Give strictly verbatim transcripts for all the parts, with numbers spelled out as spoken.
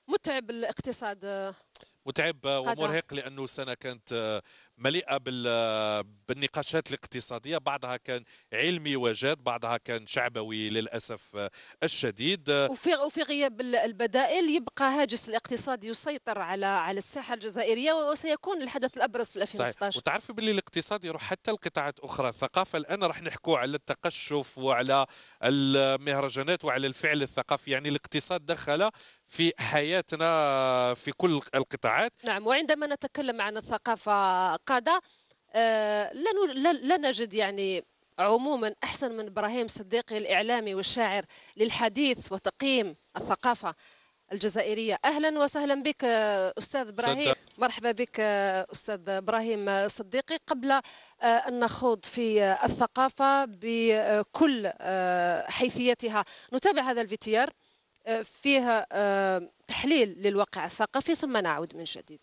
متعب الاقتصاد. متعب قادة. ومرهق، لأنه سنة كانت مليئة بال- بالنقاشات الاقتصادية، بعضها كان علمي وجاد، بعضها كان شعبوي للأسف الشديد. وفي وفي غياب ال- البدائل يبقى هاجس الاقتصاد يسيطر على على الساحة الجزائرية، وسيكون الحدث الأبرز في صحيح، ألفين وستة عشر. وتعرف باللي الاقتصاد يروح حتى لقطاعات اخرى. الثقافه الان راح نحكوا على التقشف وعلى المهرجانات وعلى الفعل الثقافي، يعني الاقتصاد دخل في حياتنا في كل القطاعات. نعم، وعندما نتكلم عن الثقافة قادة، آه، لا ن- لا لا نجد يعني عموما أحسن من إبراهيم صديقي الإعلامي والشاعر للحديث وتقييم الثقافة الجزائرية. أهلا وسهلا بك آه، أستاذ إبراهيم. صد مرحبا بك آه، أستاذ إبراهيم صديقي. قبل آه، أن نخوض في آه، الثقافة بكل آه، حيثياتها، نتابع هذا الفيتيار آه، فيها آه، تحليل للواقع الثقافي، ثم نعود من جديد.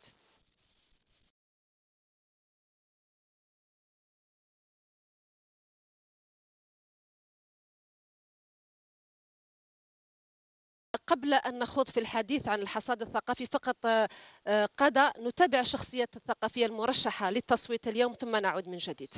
قبل أن نخوض في الحديث عن الحصاد الثقافي فقط، آه، آه، قادة نتابع الشخصيات الثقافية المرشحة للتصويت اليوم، ثم نعود من جديد.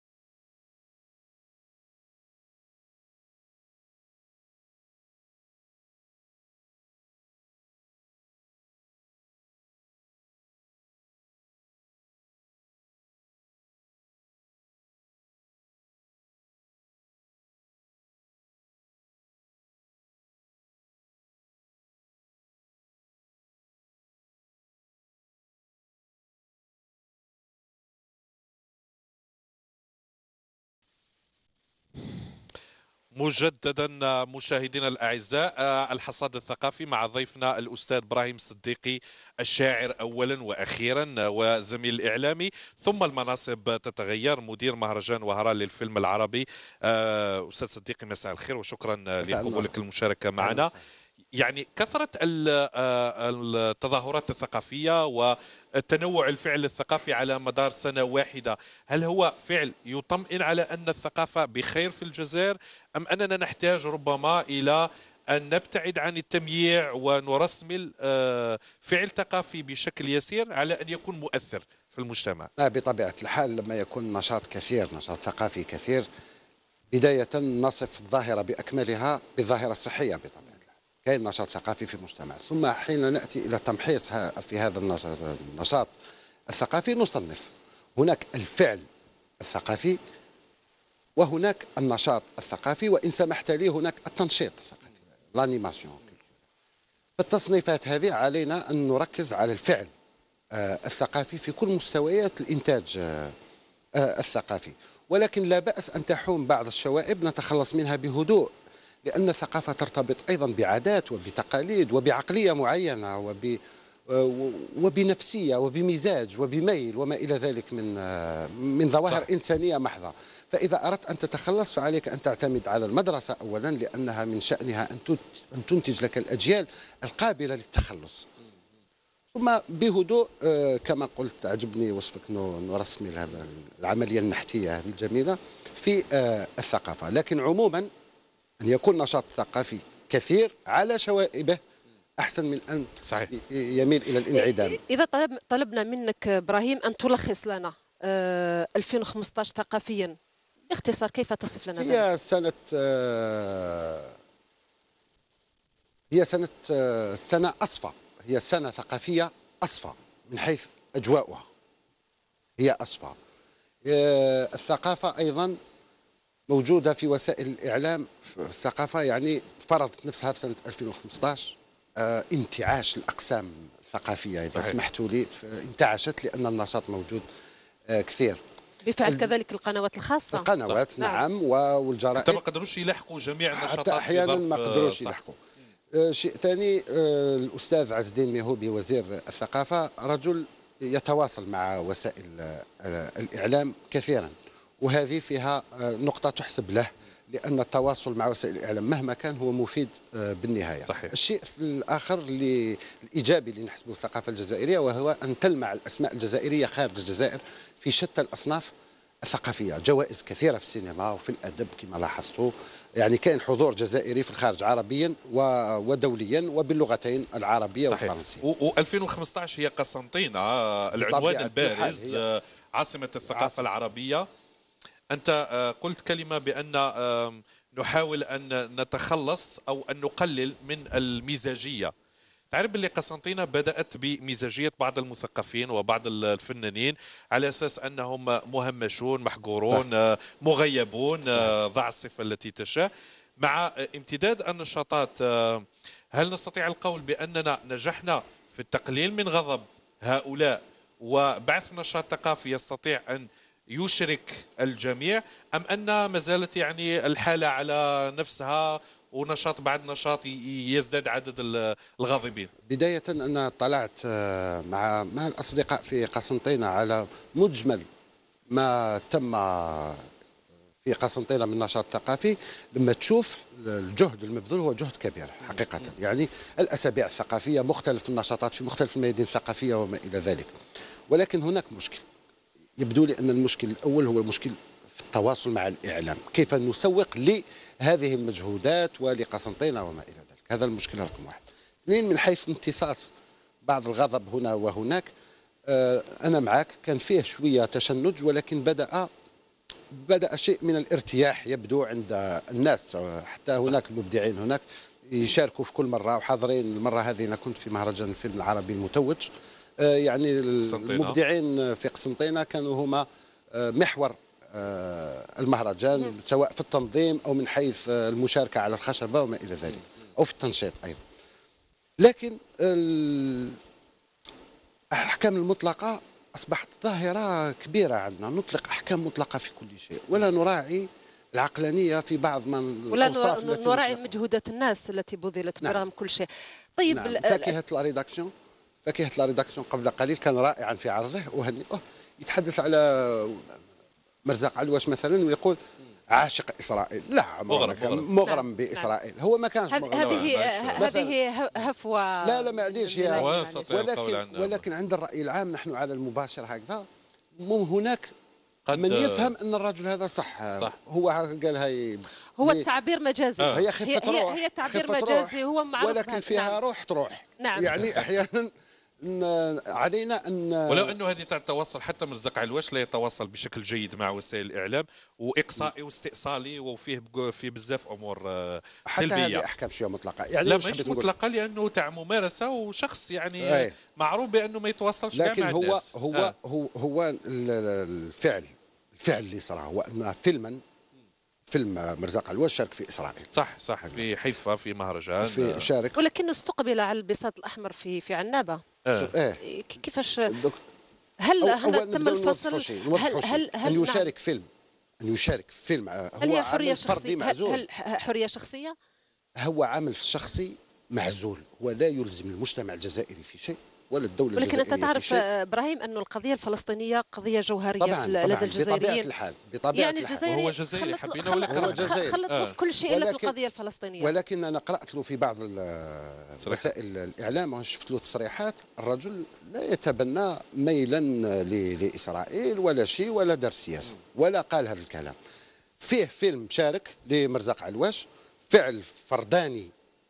مجددا مشاهدينا الاعزاء، آه، الحصاد الثقافي مع ضيفنا الاستاذ ابراهيم صديقي، الشاعر اولا واخيرا وزميل الاعلامي، ثم المناصب تتغير، مدير مهرجان وهران للفيلم العربي. آه، استاذ صديقي، مساء الخير وشكرا مساء النور. لقبولك المشاركه اهلا معنا. وسهلا. يعني كثرة ال- آه، التظاهرات الثقافية والتنوع الفعل الثقافي على مدار سنة واحدة، هل هو فعل يطمئن على أن الثقافة بخير في الجزائر، أم أننا نحتاج ربما إلى أن نبتعد عن التمييع ونرسمل آه، فعل ثقافي بشكل يسير على أن يكون مؤثر في المجتمع؟ آه بطبيعة الحال لما يكون نشاط كثير، نشاط ثقافي كثير، بداية نصف الظاهرة بأكملها بالظاهرة الصحية بطبيعة الحال. كاين نشاط ثقافي في المجتمع، ثم حين نأتي إلى تمحيص في هذا النشاط النشاط الثقافي نصنف: هناك الفعل الثقافي، وهناك النشاط الثقافي، وإن سمحت لي هناك التنشيط الثقافي، لانيماسيون. في التصنيفات هذه علينا أن نركز على الفعل آه، الثقافي في كل مستويات الإنتاج آه، آه، الثقافي، ولكن لا بأس أن تحوم بعض الشوائب نتخلص منها بهدوء، لأن الثقافة ترتبط أيضا بعادات وبتقاليد وبعقلية معينة وب آه، وبنفسية وبمزاج وبميل وما إلى ذلك من آه، من ظواهر صح. إنسانية محضة. فإذا أردت أن تتخلص فعليك أن تعتمد على المدرسة أولا، لأنها من شأنها أن تنتج لك الأجيال القابلة للتخلص. ثم بهدوء آه، كما قلت، عجبني وصفك نرسمي هذا العملية النحتية هذه الجميلة في آه، الثقافة، لكن عموما أن يكون نشاط ثقافي كثير على شوائبه أحسن من أن صحيح. يميل إلى الانعدام. إذا طلب طلبنا منك إبراهيم أن تلخص لنا آه، ألفين وخمسة عشر ثقافيا باختصار، كيف تصف لنا ذلك؟ هي سنة آه، هي سنة آه، سنة أصفى، هي سنة ثقافية أصفى من حيث أجواؤها، هي أصفى. آه، الثقافة أيضا موجودة في وسائل الإعلام. الثقافة يعني فرضت نفسها في سنة ألفين وخمسة عشر آه، انتعاش الأقسام الثقافية، إذا صحيح. سمحتوا لي، انتعشت لأن النشاط موجود آه، كثير. بفعل كذلك القنوات الخاصة. القنوات نعم. نعم، حتى والجرائد ما قدروش يلحقوا جميع حتى النشاطات في أحيانا ظرف ما آه، قدروش صح. يلحقوا. آه، شيء ثاني، آه، الأستاذ عز الدين ميهوبي وزير الثقافة رجل يتواصل مع وسائل آه، الإعلام كثيرا، وهذه فيها آه، نقطة تحسب له، لأن التواصل مع وسائل الإعلام مهما كان هو مفيد آه، بالنهاية. صحيح. الشيء الآخر اللي الإيجابي اللي نحسبه الثقافة الجزائرية، وهو أن تلمع الأسماء الجزائرية خارج الجزائر في شتى الأصناف الثقافية. جوائز كثيرة في السينما وفي الأدب كما لاحظتوا، يعني كاين حضور جزائري في الخارج عربيا ودوليا وباللغتين العربيه والفرنسيه. و2015 هي قسنطينه العنوان البارز عاصمه الثقافه عاصمة. العربيه. انت قلت كلمه بان نحاول ان نتخلص او ان نقلل من المزاجيه. تعرف باللي قسنطينة بدأت بمزاجية بعض المثقفين وبعض الفنانين على أساس أنهم مهمشون محقورون صح. مغيبون صح. ضع الصفة التي تشاء. مع امتداد النشاطات هل نستطيع القول بأننا نجحنا في التقليل من غضب هؤلاء وبعث نشاط ثقافي يستطيع أن يشرك الجميع، أم أن ما زالت يعني الحالة على نفسها ونشاط بعد نشاط يزداد عدد الغاضبين؟ بداية أنا طلعت مع مع الأصدقاء في قسنطينة على مجمل ما تم في قسنطينة من نشاط ثقافي. لما تشوف الجهد المبذول هو جهد كبير حقيقة، يعني الأسابيع الثقافية، مختلف النشاطات في مختلف الميادين الثقافية وما إلى ذلك. ولكن هناك مشكل، يبدو لي أن المشكل الأول هو المشكل في التواصل مع الإعلام، كيف نسوق لهذه المجهودات ولقسنطينة وما إلى ذلك. هذا المشكل رقم واحد. اثنين، من حيث امتصاص بعض الغضب هنا وهناك، أنا معك، كان فيه شوية تشنج، ولكن بدأ بدأ شيء من الارتياح يبدو عند الناس. حتى هناك المبدعين هناك يشاركوا في كل مرة وحاضرين. المرة هذه أنا كنت في مهرجان الفيلم العربي المتوج، يعني المبدعين في قسنطينة كانوا هما محور المهرجان، سواء في التنظيم أو من حيث المشاركة على الخشبة وما إلى ذلك، أو في التنشيط أيضا. لكن الأحكام المطلقة أصبحت ظاهرة كبيرة عندنا، نطلق أحكام مطلقة في كل شيء ولا نراعي العقلانية في بعض من ولا نراعي مجهودات الناس التي بذلت برغم كل شيء. طيب نعم. فاكهة لا ريداكسيون فاكهة لا ريداكسيون قبل قليل كان رائعا في عرضه، وهنئه يتحدث على مرزاق علواش مثلا ويقول عاشق إسرائيل. لا، مغرم مغرم, مغرم نعم. بإسرائيل. هو ما كانش مغرم. هذه هذه هفوة. لا لا معليش هي، ولكن, ولكن عند الرأي العام نحن على المباشر هكذا هناك من يفهم أن الرجل هذا صح, صح. هو قال هاي هو التعبير مجازي. هي خفة هي, روح هي تعبير مجازي هو معروف، ولكن فيها نعم. روح تروح. نعم. يعني أحيانا علينا أن ولو أنه هذه تاع التواصل، حتى مرزق علواش لا يتواصل بشكل جيد مع وسائل الإعلام، وإقصائي واستئصالي، وفيه في بزاف أمور سلبية. حتى هذه أحكام شوية مطلقة، يعني لا مش مطلقة، لأنه تاع ممارسة وشخص يعني أي. معروف بأنه ما يتواصلش مع لكن هو الناس. هو آه. هو هو الفعل الفعل اللي صار هو أن فيلما فيلم مرزاق علواش شارك في إسرائيل. صح صح في حيفا في مهرجان في شارك، ولكنه استقبل على البساط الأحمر في في عنابة. آه. إيه. كيفاش هل هل تم الفصل؟ هل هل هل أن يشارك فيلم أن يشارك فيلم هو هل هي حرية شخصية؟ معزول. هل حرية شخصية؟ هو عمل شخصي معزول، ولا يلزم المجتمع الجزائري في شيء ولا الدولة ولكن الجزائرية. ولكن أنت تعرف إبراهيم أن القضية الفلسطينية قضية جوهرية طبعاً لدى طبعاً الجزائريين. بطبيعة الحال بطبياء يعني الحال. الجزائري وهو جزائري خلط خلط, خلط له في كل شيء إلا في القضية الفلسطينية. ولكن أنا قرأت له في بعض وسائل الإعلام وشفت له تصريحات، الرجل لا يتبنى ميلا لإسرائيل ولا شيء، ولا دار سياسة ولا قال هذا الكلام. فيه فيلم شارك لمرزاق علواش، فعل فرداني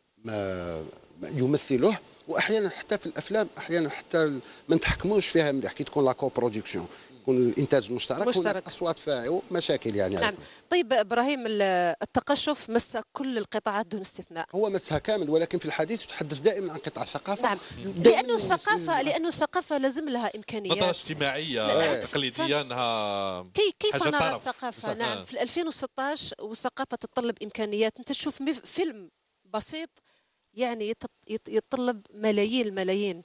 ما يمثله، واحيانا حتى في الافلام احيانا حتى ما نتحكموش فيها مليح كي تكون لا كو برودكسيون، يكون الانتاج المشترك، هناك اصوات فيها مشاكل يعني. نعم. طيب ابراهيم، التقشف مس كل القطاعات دون استثناء. هو مسها كامل، ولكن في الحديث تحدث دائما عن قطاع الثقافه. نعم. لانه الثقافه لانه الثقافه لازم لها امكانيات. نظره اجتماعيه تقليديه انها كي كيف نرى الثقافه. نعم. في ألفين وستطاش والثقافه تتطلب امكانيات. انت تشوف فيلم بسيط يعني يتطلب ملايين الملايين.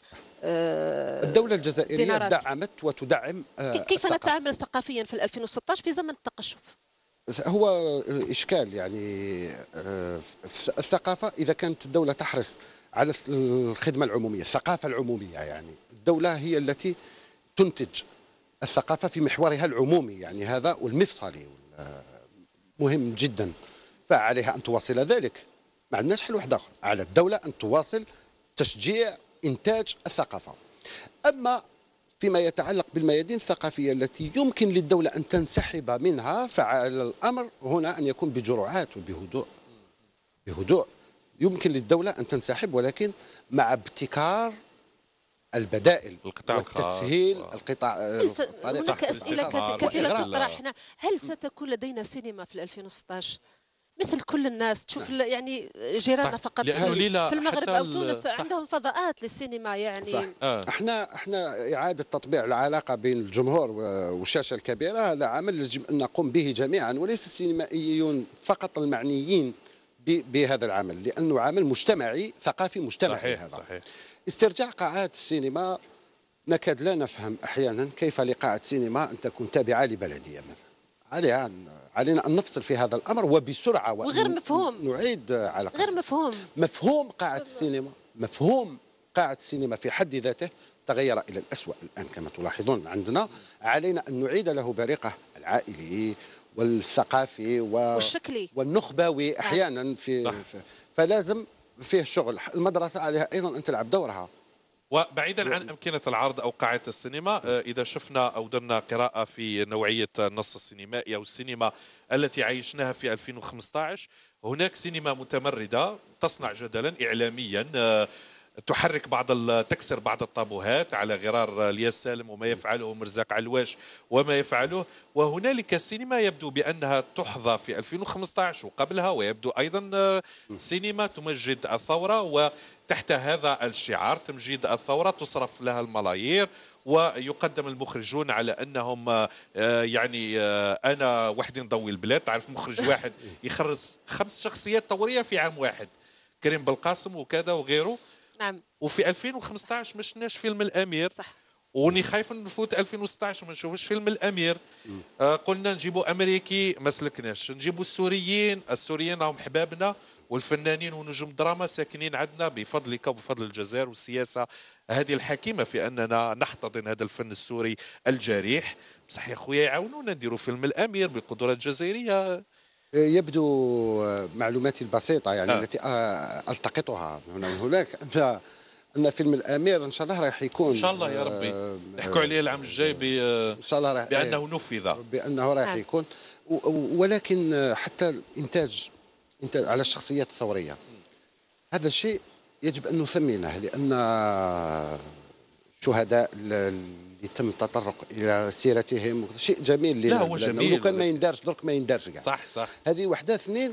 آه الدولة الجزائرية دينارات. دعمت وتدعم آه كيف نتعامل ثقافيا في ألفين وستطاش في زمن التقشف؟ هو إشكال يعني آه في الثقافة. إذا كانت الدولة تحرص على الخدمة العمومية، الثقافة العمومية، يعني الدولة هي التي تنتج الثقافة في محورها العمومي، يعني هذا والمفصلي مهم جدا، فعليها أن تواصل ذلك. ما عندناش حل واحد اخر، على الدوله ان تواصل تشجيع انتاج الثقافه. اما فيما يتعلق بالميادين الثقافية التي يمكن للدولة أن تنسحب منها، فعلى الأمر هنا أن يكون بجرعات وبهدوء. بهدوء يمكن للدولة أن تنسحب، ولكن مع ابتكار البدائل القطاع والتسهيل الخاص. القطاع. هل س... هناك أسئلة الاستثمار كث- كثيرة وإغراء. تطرحنا. هل ستكون لدينا سينما في ألفين وستة عشر مثل كل الناس؟ تشوف ال- يعني جيراننا صح. فقط لأنه في, ليلى في المغرب حتى أو ال- تونس صح. عندهم فضاءات للسينما يعني. صح. آه. احنا احنا اعاده تطبيع العلاقه بين الجمهور والشاشه الكبيره، هذا عمل يجب ان نقوم به جميعا، وليس السينمائيون فقط المعنيين ب- بهذا العمل، لانه عمل مجتمعي ثقافي مجتمعي. صحيح هذا صحيح. استرجاع قاعات السينما، نكاد لا نفهم احيانا كيف لقاعه سينما ان تكون تابعه لبلديه مثلا. عليها علينا ان نفصل في هذا الامر وبسرعه، وغير مفهوم. نعيد علاقه غير مفهوم. مفهوم قاعة السينما مفهوم قاعة السينما في حد ذاته تغير إلى الأسوأ الآن كما تلاحظون عندنا. علينا أن نعيد له بريقه العائلي والثقافي و... والشكلي والنخبوي أحيانا في... في فلازم فيه شغل. المدرسة عليها أيضا أن تلعب دورها. وبعيدا عن أمكنة العرض أو قاعة السينما، آه، إذا شفنا أو درنا قراءة في نوعية النص السينمائي أو السينما التي عايشناها في ألفين وخمسة عشر، هناك سينما متمردة تصنع جدلا إعلاميا، آه، تحرك بعض ال- تكسر بعض الطابوهات على غرار الياس سالم وما يفعله مرزاق علواش وما يفعله. وهنالك سينما يبدو بأنها تحظى في ألفين وخمسة عشر وقبلها، ويبدو أيضا آه، سينما تمجد الثورة، وتحت هذا الشعار تمجيد الثورة تصرف لها الملايير، ويقدم المخرجون على أنهم آه، يعني آه، أنا وحدي نضوي البلاد. تعرف مخرج واحد يخرج خمس شخصيات ثورية في عام واحد، كريم بالقاسم وكذا وغيره. نعم. وفي ألفين وخمسة عشر ما شفناش فيلم الامير. صح. وني خايف نفوت ألفين وستة عشر وما نشوفش فيلم الامير. آه قلنا نجيبوا امريكي ما سلكناش، نجيبوا السوريين، السوريين هم حبابنا، والفنانين ونجوم دراما ساكنين عندنا بفضلك وبفضل الجزائر والسياسه هذه الحكيمه في اننا نحتضن هذا الفن السوري الجريح. بصح يا خويا يعاونونا نديروا فيلم الامير بقدرات جزائريه. يبدو معلوماتي البسيطة يعني آه. التي آه، ألتقطها من هنا وهناك أن أن فيلم الأمير إن شاء الله راح يكون ان شاء الله يا ربي نحكوا عليه العام الجاي ب إن شاء الله راح بانه نفذ. بأنه راح نعم. يكون، و- ولكن حتى الإنتاج إنتاج على الشخصيات الثورية، هذا الشيء يجب أن نثمنه، لأن الشهداء اللي تم التطرق إلى سيرتهم شيء جميل. لا هو جميل، لو كان ما يندارش درك ما يندارش كاع. صح صح. هذه وحده. اثنين،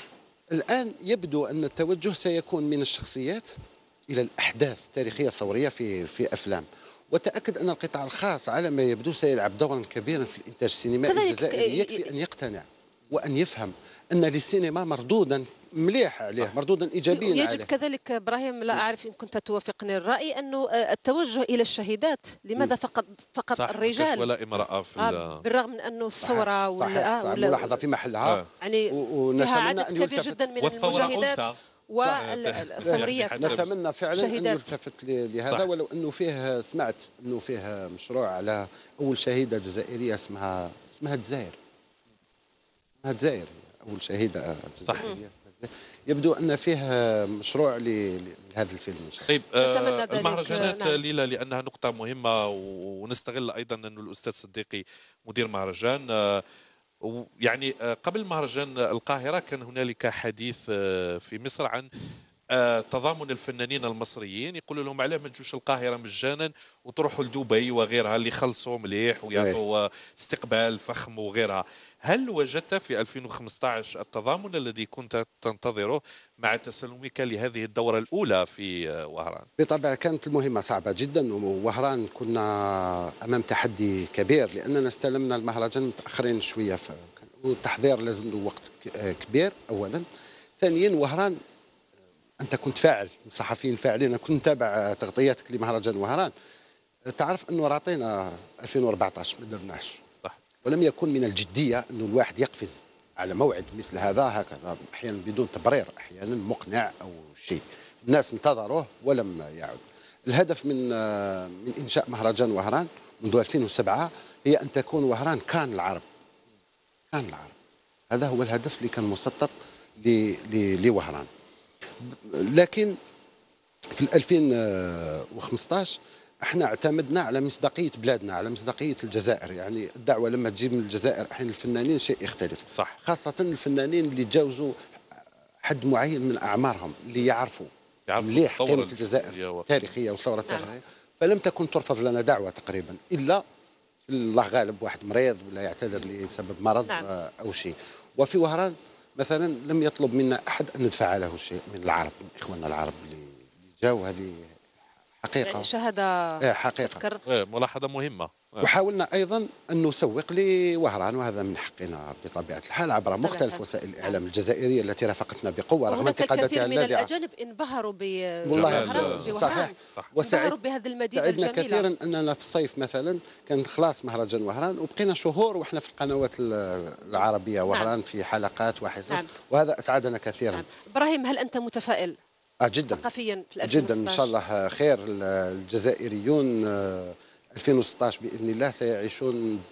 الآن يبدو أن التوجه سيكون من الشخصيات إلى الأحداث التاريخية الثورية في في أفلام، وتأكد أن القطاع الخاص على ما يبدو سيلعب دورا كبيرا في الإنتاج السينمائي كذلك الجزائري. يكفي أن يقتنع وأن يفهم أن للسينما مردودا مليح عليه، مردودا إيجابيا يجب عليه. كذلك إبراهيم، لا أعرف إن كنت توافقني الرأي، أنه آه، التوجه إلى الشهيدات. لماذا فقط فقط صح الرجال؟ ولا امرأة في آه، بالرغم من أنه الثورة صحيح ولا صحيح ملاحظة في محلها. آه. يعني و- فيها ونتمنى عدد أن كبير يلتفت. جدا من والثورة المجاهدات أنثى. والثوريات. صحيح. نعم. نتمنى فعلا أن شهيدات. يلتفت ل- لهذا. صح. ولو أنه فيه، سمعت أنه فيه مشروع على أول شهيدة جزائرية اسمها اسمها الجزائر. اسمها الجزائر أول شهيدة صح. جزائرية اسمها الجزائر. يبدو أن فيه مشروع ل- لهذا الفيلم إن شاء الله. طيب نتمنى آه ذلك. المهرجانات نعم. ليلى لانها نقطه مهمه، و- ونستغل ايضا انه الاستاذ صديقي مدير مهرجان. آه و- يعني آه قبل مهرجان القاهره كان هنالك حديث آه في مصر عن آه تضامن الفنانين المصريين، يقولوا لهم علاه ما تجوش القاهره مجانا وتروحوا لدبي وغيرها اللي يخلصوا مليح ويعطوا آه، استقبال فخم وغيرها. هل وجدت في ألفين وخمسة عشر التضامن الذي كنت تنتظره مع تسلمك لهذه الدورة الأولى في آه، وهران؟ بالطبع كانت المهمة صعبة جدا، ووهران كنا أمام تحدي كبير لأننا استلمنا المهرجان متأخرين شوية، ف- والتحضير لازم له وقت ك- كبير أولا. ثانيا وهران أنت كنت فاعل، صحفيين فاعلين، أنا كنت تابع تغطياتك لمهرجان وهران. تعرف أنه راطينا ألفين وأربعة عشر ما درناش، صح. ولم يكن من الجدية أنه الواحد يقفز على موعد مثل هذا هكذا أحيانا بدون تبرير، أحيانا مقنع أو شيء. الناس انتظروه ولم يعد. الهدف من من إنشاء مهرجان وهران منذ ألفين وسبعة هي أن تكون وهران كان العرب. كان العرب، هذا هو الهدف اللي كان مسطر ل- ل- لوهران. لكن في ألفين وخمسة عشر احنا اعتمدنا على مصداقيه بلادنا، على مصداقيه الجزائر. يعني الدعوه لما تجي من الجزائر احيانا الفنانين شيء يختلف، صح. خاصه الفنانين اللي تجاوزوا حد معين من اعمارهم، اللي يعرفوا يعرفوا مليح الثورة قيمه الجزائر التاريخية التاريخيه والثوره التاريخيه. فلم تكن ترفض لنا دعوه تقريبا، الا في الله غالب واحد مريض ولا يعتذر لسبب مرض نعم. او شيء. وفي وهران مثلا لم يطلب منا احد ان ندفع له شيء من العرب، من اخواننا العرب اللي جاوا. هذه حقيقه، يعني شهاده إيه حقيقه. تذكر. إيه، ملاحظة مهمة. إيه. وحاولنا ايضا ان نسوق لوهران، وهذا من حقنا بطبيعه الحال عبر مختلف الحال. وسائل الاعلام الجزائريه التي رافقتنا بقوه رغم وهناك انتقاداتها الكثير من اللاذعه. الاجانب انبهروا ب والله بوهران. صحيح. انبهروا بهذه المدينه سعدنا الجميله. كثيرا اننا في الصيف مثلا كان خلاص مهرجان وهران، وبقينا شهور واحنا في القنوات العربيه وهران نعم. في حلقات وحصص. نعم. وهذا اسعدنا كثيرا. نعم. ابراهيم، هل انت متفائل آه جدا ثقافيا في ألفين وستة عشر؟ جدا ان شاء الله خير. الجزائريون ألفين وستة عشر باذن الله سيعيشون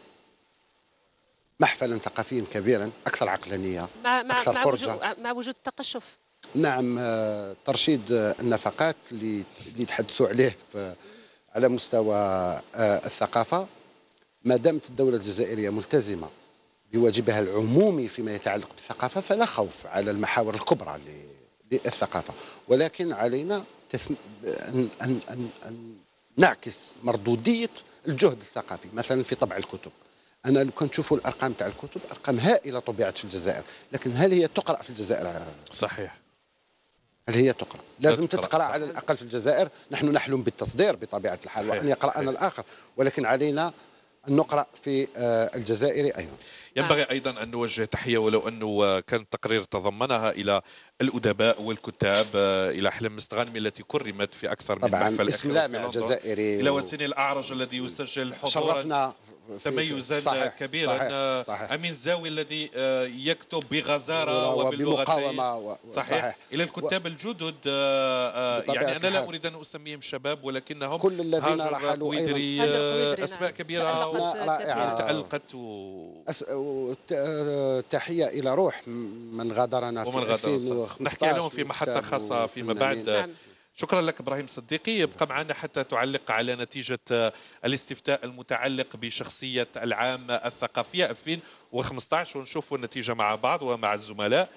محفلا ثقافيا كبيرا، اكثر عقلانيه، مع مع اكثر مع فرجه. وجود, مع وجود التقشف. نعم، ترشيد النفقات اللي اللي تحدثوا عليه في على مستوى الثقافه. ما دامت الدوله الجزائريه ملتزمه بواجبها العمومي فيما يتعلق بالثقافه، فلا خوف على المحاور الكبرى للثقافه. ولكن علينا تثم... أن... أن... أن... أن نعكس مردوديه الجهد الثقافي. مثلا في طبع الكتب، انا لو كنت تشوفوا الارقام تاع الكتب، ارقام هائله طبعت في الجزائر، لكن هل هي تقرا في الجزائر؟ صحيح. هل هي تقرا؟ لازم تقرأ، تتقرا صح. على الاقل في الجزائر. نحن نحلم بالتصدير بطبيعه الحال، صحيح. وان يقرانا الاخر، ولكن علينا ان نقرا في الجزائر ايضا. ينبغي أيضا أن نوجه تحية، ولو أنه كان التقرير تضمنها، إلى الأدباء والكتاب، إلى حلم مستغانمي التي كرمت في أكثر من طبعا محفل اسم لامع جزائري، إلى وسيم الأعرج الذي يسجل حضورا شرفنا تميزا صحيح كبيرا. صحيح صحيح. أمين زاوي الذي يكتب بغزارة وباللغتين و... صحيح. صحيح. إلى الكتاب و... الجدد، يعني أنا لا أريد أن أسميهم شباب، ولكنهم كل الذين رحلوا أيضا أسماء كبيرة رائعة تألقت و... أس... تحية إلى روح من غادرنا في ألفين وخمسطاش. نحكي عليهم في محطة خاصة فيما بعد. نعم. شكرا لك إبراهيم صديقي. يبقى معنا حتى تعلق على نتيجة الاستفتاء المتعلق بشخصية العام الثقافية ألفين وخمسطاش، ونشوف النتيجة مع بعض ومع الزملاء.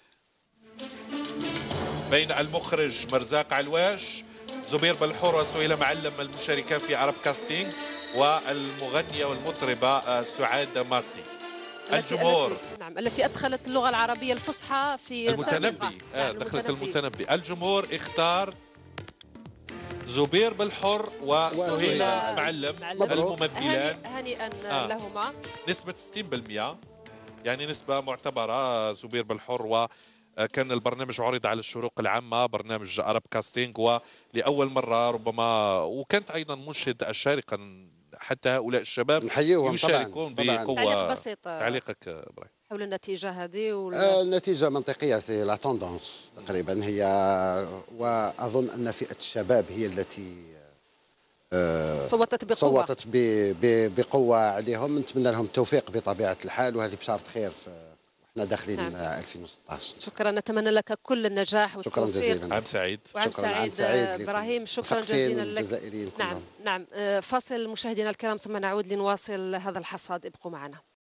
بين المخرج مرزاق علواش، زبير بالحور وسهيلة معلم المشاركة في عرب كاستينغ، والمغنية والمطربة سعاد ماسي. الجمهور التي نعم التي أدخلت اللغة العربية الفصحى في المتنبي. آه دخلت المتنبي. الجمهور اختار زبير بالحر وسهيلة معلم, معلم. الممثلان. هنيئا آه. لهما. نسبة ستين بالمئة، يعني نسبة معتبرة. زبير بالحر، وكان البرنامج عرض على الشروق العامة، برنامج عرب كاستينغ، ولأول مرة ربما، وكانت أيضا منشد الشارقة حتى هؤلاء الشباب نحييهم يشاركون طبعاً. بقوة. تعليق بسيط تعليقك إبراهيم حول النتيجة هذه وال... آه النتيجة منطقية، سي لا توندونس تقريبا هي، وأظن أن فئة الشباب هي التي آه صوتت بقوة صوتت بقوة عليهم. نتمنى لهم التوفيق بطبيعة الحال، وهذه بشارة خير احنا داخلين نعم. ألفين وستطاش. شكرا، نتمنى لك كل النجاح والتوفيق. شكرا جزيلا. عام سعيد. وعام سعيد ابراهيم. شكرا جزيلا لك. نعم نعم. فاصل مشاهدينا الكرام ثم نعود لنواصل هذا الحصاد، ابقوا معنا.